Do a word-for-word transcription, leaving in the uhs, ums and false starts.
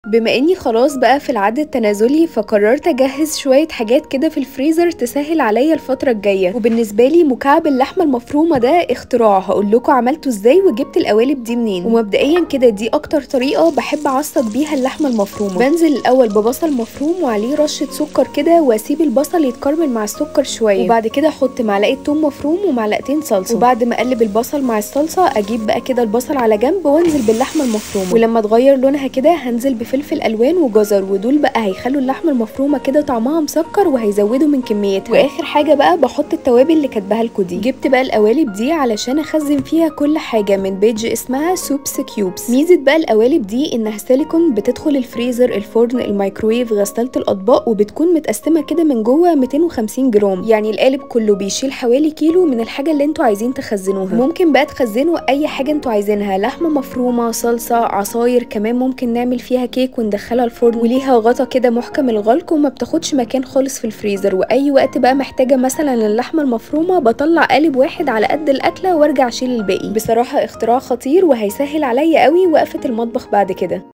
بما اني خلاص بقى في العد التنازلي فقررت اجهز شوية حاجات كده في الفريزر تسهل عليا الفترة الجاية. وبالنسبة لي مكعب اللحمة المفرومة ده اختراع، هقول لكم عملته ازاي وجبت القوالب دي منين. ومبدئيا كده دي اكتر طريقة بحب اعصج بيها اللحمة المفرومة. بنزل الاول ببصل مفروم وعليه رشة سكر كده واسيب البصل يتكرمل مع السكر شوية، وبعد كده احط معلقة توم مفروم ومعلقتين صلصة، وبعد ما اقلب البصل مع الصلصة اجيب بقى كده البصل على جنب وانزل باللحمة المفرومة، ولما تغير لونها كده هنزل بفلفل الوان وجزر، ودول بقى هيخلوا اللحمه المفرومه كده طعمها مسكر وهيزودوا من كميتها. واخر حاجه بقى بحط التوابل اللي كاتباها لكم دي. جبت بقى القوالب دي علشان اخزن فيها كل حاجه من بيج اسمها سوبس كيوبس. ميزه بقى القوالب دي انها سيليكون، بتدخل الفريزر، الفرن، الميكرويف، غساله الاطباق، وبتكون متقسمه كده من جوه مئتين وخمسين جرام، يعني القالب كله بيشيل حوالي كيلو من الحاجه اللي انتوا عايزين تخزنوها. ممكن بقى تخزنوا اي حاجه انتوا عايزينها، لحمه مفرومه، صلصه، عصاير، كمان ممكن نعمل فيها كيك وندخلها الفرن، وليها غطا كده محكم الغلق وما بتاخدش مكان خالص في الفريزر. واي وقت بقى محتاجه مثلا اللحمه المفرومه بطلع قالب واحد على قد الاكله وارجع اشيل الباقي. بصراحه اختراع خطير وهيسهل عليا قوي وقفه المطبخ بعد كده.